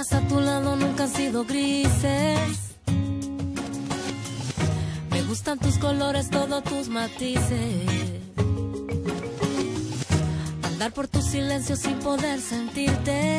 días a tu lado nunca han sido grises. Me gustan tus colores, todos tus matices. Andar por tu silencio sin poder sentirte.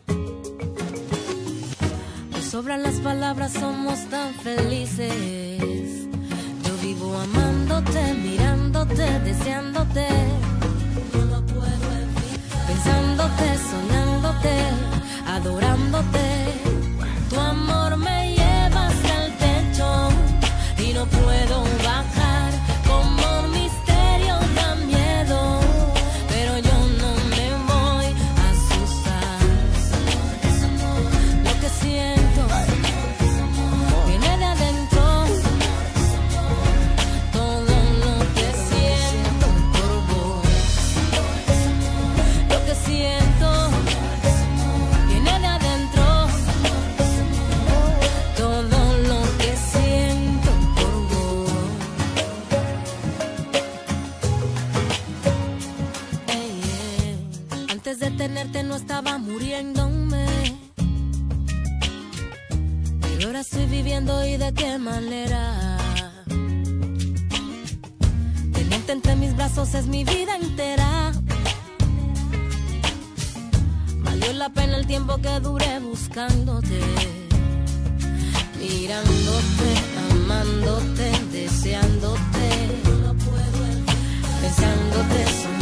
Me sobran las palabras, somos tan felices. Yo vivo amándote, mirándote, deseándote. No lo puedo evitar. Pensándote, soñándote, adorándote. Tu amor me lleva hasta el techo y no puedo bajar. Como un misterio da miedo, pero yo no me voy a asustar. Lo que siento viene de adentro. Todo lo que siento por vos. Lo que siento viene de adentro. Todo lo que siento por vos. Antes de tenerte no estaba muriéndome, pero ahora estoy viviendo, y de qué manera. Tenerte entre mis brazos es mi vida entera. Valió la pena el tiempo que duré buscándote, mirándote, amándote, deseándote, pensándote, soñándote.